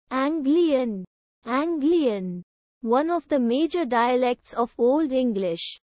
Anglian. Anglian. One of the major dialects of Old English.